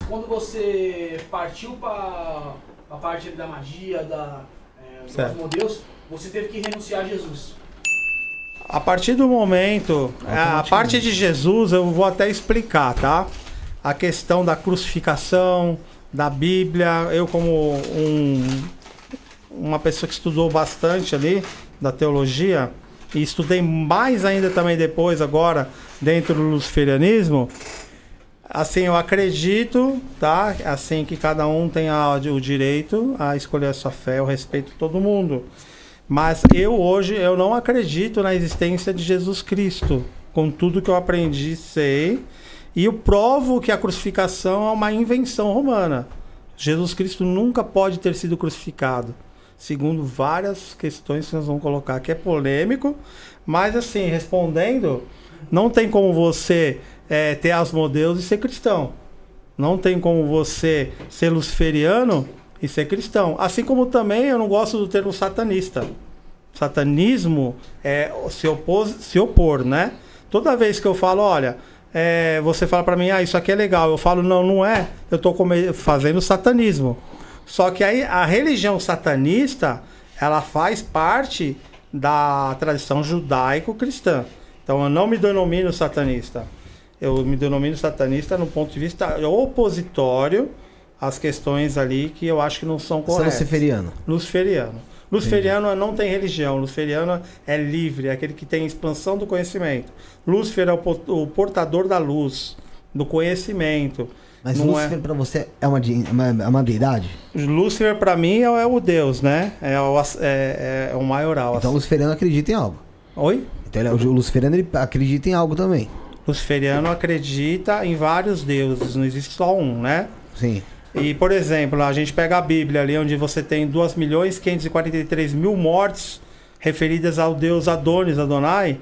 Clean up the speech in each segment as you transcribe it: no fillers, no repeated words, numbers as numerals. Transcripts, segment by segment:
quando você partiu para a parte da magia, dos asmodeus, você teve que renunciar a Jesus. A partir do momento, a parte de Jesus eu vou até explicar, tá? A questão da crucificação, da Bíblia, eu como uma pessoa que estudou bastante ali, da teologia, e estudei mais ainda também depois, agora, dentro do luciferianismo, assim, eu acredito, tá? Assim, que cada um tem o direito a escolher a sua fé, eu respeito todo mundo. Mas hoje, eu não acredito na existência de Jesus Cristo, com tudo que eu aprendi, sei, e eu provo que a crucificação é uma invenção romana. Jesus Cristo nunca pode ter sido crucificado, segundo várias questões que nós vamos colocar, que é polêmico, mas assim, respondendo, não tem como você ter asmodeus e ser cristão. Não tem como você ser luciferiano e ser cristão. Assim como também eu não gosto do termo satanista. Satanismo é se opor, né? Toda vez que eu falo, olha, você fala pra mim, isso aqui é legal. Eu falo, não é. Eu tô fazendo satanismo. Só que aí a religião satanista, ela faz parte da tradição judaico-cristã. Então eu não me denomino satanista. Eu me denomino satanista no ponto de vista opositório às questões ali que eu acho que não são corretas. Você é luciferiano? Luciferiano. Luciferiano não tem religião. Luciferiano é livre, é aquele que tem expansão do conhecimento. Lúcifer é o portador da luz, do conhecimento. Mas Lúcifer pra você é uma deidade? Lúcifer pra mim é o Deus, né? É o maioral. Então o luciferiano acredita em algo. Oi? Então o luciferiano ele acredita em algo também. Luciferiano acredita em vários deuses, não existe só um, né? Sim. E, por exemplo, a gente pega a Bíblia ali, onde você tem 2.543.000 mortes referidas ao deus Adonis, Adonai,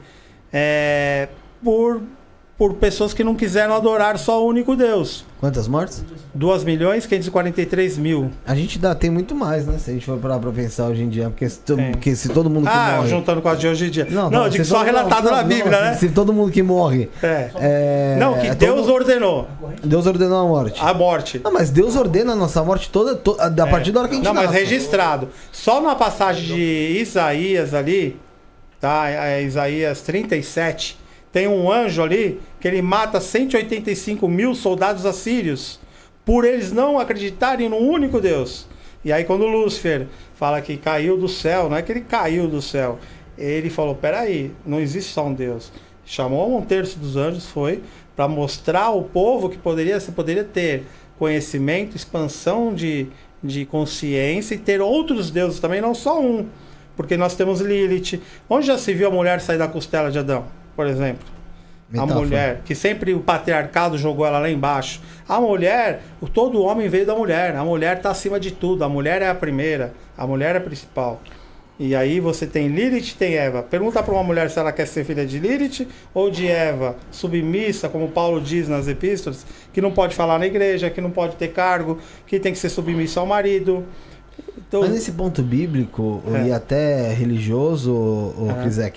por pessoas que não quiseram adorar só o único Deus. Quantas mortes? 2.543.000. A gente tem muito mais, né? Se a gente for parar pra pensar hoje em dia. Porque se todo mundo que morre... juntando com as de hoje em dia. Não, digo só relatado na Bíblia, né? Se todo mundo que morre... Não, que Deus ordenou. Deus ordenou a morte. A morte. Não, mas Deus ordena a nossa morte toda a partir da hora que a gente nasce. Não, mas registrado. Só na passagem de Isaías ali, tá? Isaías 37... Tem um anjo ali que ele mata 185.000 soldados assírios por eles não acreditarem num único Deus. E aí quando Lúcifer fala que caiu do céu, não é que ele caiu do céu. Ele falou, peraí, não existe só um Deus. Chamou 1/3 dos anjos, foi para mostrar ao povo que você poderia ter conhecimento, expansão de consciência e ter outros deuses também, não só um. Porque nós temos Lilith. Onde já se viu a mulher sair da costela de Adão? Por exemplo, metáfora. A mulher, que sempre o patriarcado jogou ela lá embaixo. A mulher, todo homem veio da mulher. A mulher está acima de tudo. A mulher é a primeira. A mulher é a principal. E aí você tem Lilith e tem Eva. Pergunta para uma mulher se ela quer ser filha de Lilith ou de Eva, submissa, como Paulo diz nas epístolas, que não pode falar na igreja, que não pode ter cargo, que tem que ser submissa ao marido. Então, mas nesse ponto bíblico e até religioso, Krizek,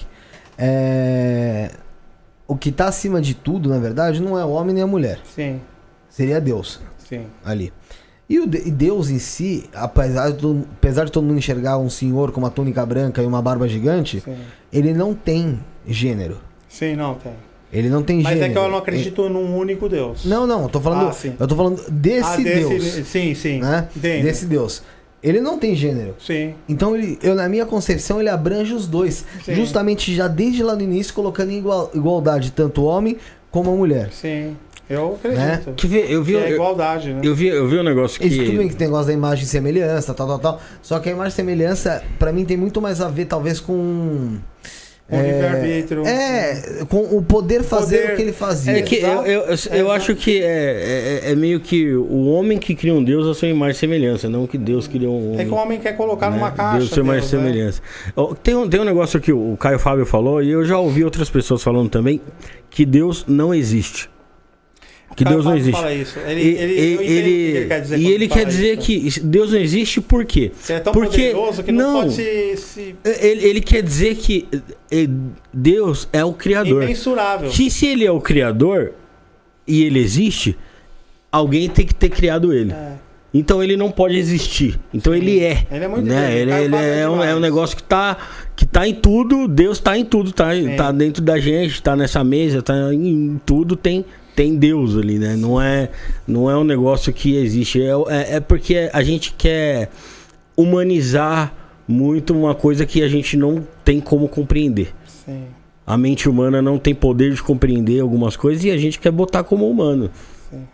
o que está acima de tudo, na verdade, não é o homem nem a mulher. Sim. Seria Deus. Sim. Ali. E Deus em si, apesar de todo mundo enxergar um senhor com uma túnica branca e uma barba gigante, sim, ele não tem gênero. Sim, não tem. Ele não tem gênero. Mas é que eu não acredito num único Deus. Não, eu tô falando, eu tô falando desse Deus. Sim. Né? Desse Deus. Ele não tem gênero. Sim. Então, na minha concepção, ele abrange os dois. Sim. Justamente já desde lá no início, colocando em igualdade tanto o homem como a mulher. Sim. Eu acredito. Né? Eu vi a igualdade, né? Eu vi um negócio que... Isso tudo bem que tem negócio da imagem e semelhança, tal. Só que a imagem e semelhança, pra mim, tem muito mais a ver, talvez, com... O livre-arbítrio. Com o poder fazer o que ele fazia. É que eu acho que é meio que o homem que cria um Deus a sua imagem e semelhança, não que Deus cria um homem. É que o homem quer colocar numa caixa. Deus a sua imagem e semelhança. Tem um negócio que o Caio Fábio falou, e eu já ouvi outras pessoas falando também, que Deus não existe. Que Deus não existe. Fala isso. Ele quer dizer. E ele quer dizer que Deus não existe por quê? Você é tão poderoso que não pode se... Ele quer dizer que Deus é o Criador. Imensurável. Que se ele é o Criador e ele existe, alguém tem que ter criado ele. Então ele não pode existir. Então ele é. Ele é muito né? Ele é um negócio que tá em tudo. Deus tá em tudo. Tá dentro da gente, tá nessa mesa, tá em tudo. Tem Deus ali, né? Não é um negócio que existe. É porque a gente quer humanizar muito uma coisa que a gente não tem como compreender. Sim. A mente humana não tem poder de compreender algumas coisas e a gente quer botar como humano. Sim.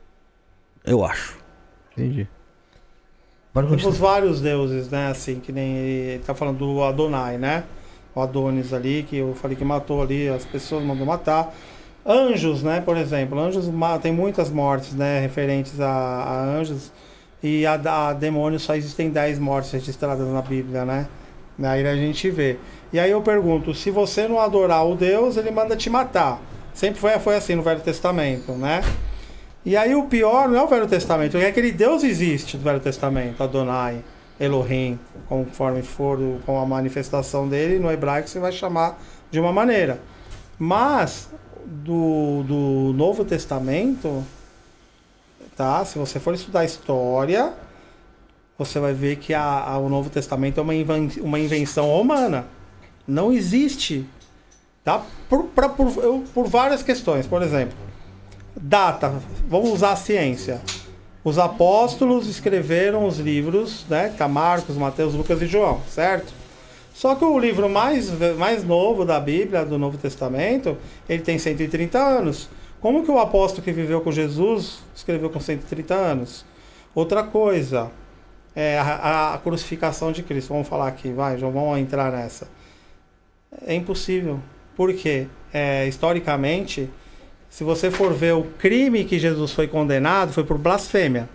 Eu acho. Entendi. Temos vários deuses, né? Assim, que nem ele tá falando do Adonai, né? O Adonis ali, que eu falei que matou ali, as pessoas mandou matar. Anjos, né? Por exemplo, anjos tem muitas mortes, né? Referentes a anjos. E a demônios só existem 10 mortes registradas na Bíblia, né? Aí a gente vê. E aí eu pergunto, se você não adorar o Deus, ele manda te matar. Sempre foi assim no Velho Testamento, né? E aí o pior não é o Velho Testamento, é aquele Deus existe do Velho Testamento, Adonai, Elohim, conforme for com a manifestação dele, no hebraico você vai chamar de uma maneira. Mas do Novo Testamento, tá? Se você for estudar a história, você vai ver que o Novo Testamento é uma invenção romana. Não existe, tá? Por várias questões. Por exemplo, data. Vamos usar a ciência. Os apóstolos escreveram os livros, né? Que é Marcos, Mateus, Lucas e João, certo? Só que o livro mais novo da Bíblia, do Novo Testamento, ele tem 130 anos. Como que o apóstolo que viveu com Jesus escreveu com 130 anos? Outra coisa, a crucificação de Cristo. Vamos falar aqui, vamos entrar nessa. É impossível. Por quê? Historicamente, se você for ver o crime que Jesus foi condenado, foi por blasfêmia.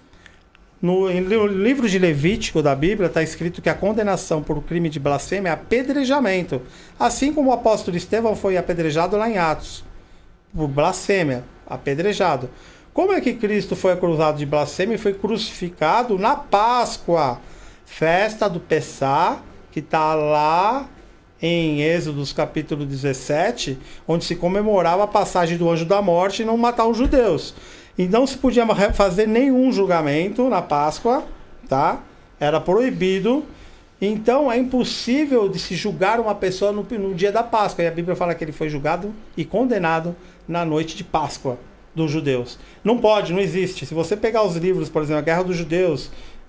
No livro de Levítico da Bíblia está escrito que a condenação por crime de blasfêmia é apedrejamento. Assim como o apóstolo Estevão foi apedrejado lá em Atos. Por blasfêmia, apedrejado. Como é que Cristo foi acusado de blasfêmia e foi crucificado na Páscoa? Festa do Pessá, que está lá em Êxodos capítulo 17, onde se comemorava a passagem do anjo da morte e não matar os judeus. E não se podia fazer nenhum julgamento na Páscoa, tá? Era proibido. Então é impossível de se julgar uma pessoa no dia da Páscoa. E a Bíblia fala que ele foi julgado e condenado na noite de Páscoa dos judeus. Não pode, não existe. Se você pegar os livros, por exemplo, a Guerra dos Judeus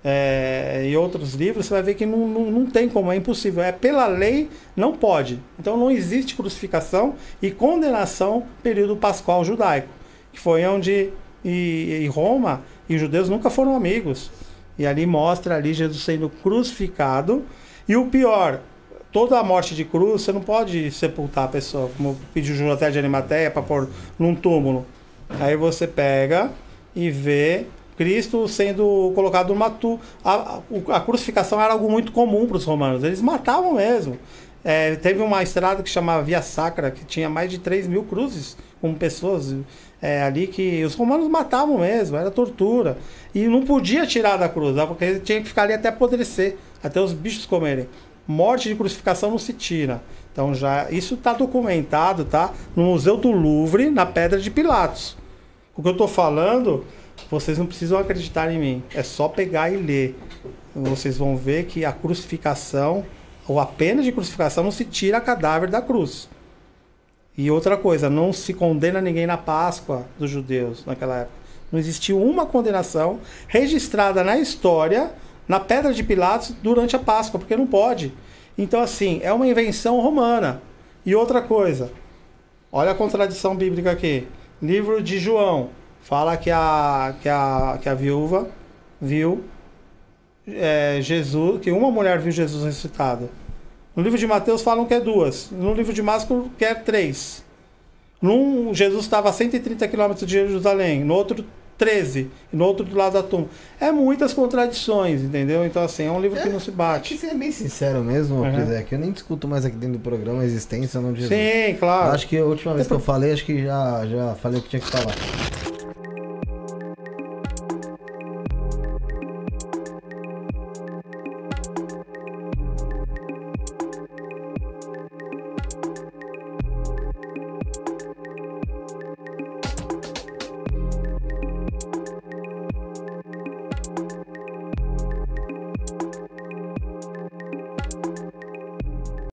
e outros livros, você vai ver que não tem como, é impossível. Pela lei, não pode. Então não existe crucificação e condenação período pascual judaico. Que foi onde e Roma e os judeus nunca foram amigos. E ali mostra ali Jesus sendo crucificado. E o pior, toda a morte de cruz, você não pode sepultar a pessoa, como pediu José de Arimateia para pôr num túmulo. Aí você pega e vê Cristo sendo colocado numa a crucificação era algo muito comum para os romanos. Eles matavam mesmo. Teve uma estrada que chamava Via Sacra, que tinha mais de 3.000 cruzes com pessoas ali que os romanos matavam mesmo, era tortura. E não podia tirar da cruz, porque tinha que ficar ali até apodrecer, até os bichos comerem. Morte de crucificação não se tira. Então já isso está documentado, tá? No Museu do Louvre, na Pedra de Pilatos. O que eu estou falando, vocês não precisam acreditar em mim. É só pegar e ler. Vocês vão ver que a crucificação, ou a pena de crucificação, não se tira cadáver da cruz. E outra coisa, não se condena ninguém na Páscoa dos judeus naquela época. Não existiu uma condenação registrada na história, na Pedra de Pilatos, durante a Páscoa, porque não pode. Então, assim, é uma invenção romana. E outra coisa, olha a contradição bíblica aqui. Livro de João fala que a viúva viu Jesus, que uma mulher viu Jesus ressuscitado. No livro de Mateus falam que é 2. No livro de Marcos que é 3. Num, Jesus estava a 130 quilômetros de Jerusalém. No outro, 13. E no outro do lado da tumba. É muitas contradições, entendeu? Então, assim, é um livro que não se bate. Tem que ser bem sincero mesmo, que eu nem discuto mais aqui dentro do programa a existência ou não de Jesus. Sim, claro. Eu acho que a última vez que eu falei, acho que já falei o que tinha que falar.